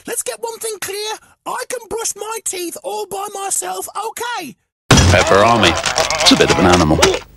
let's get one thing clear. I can brush my teeth all by myself, okay? Peperami. It's a bit of an animal.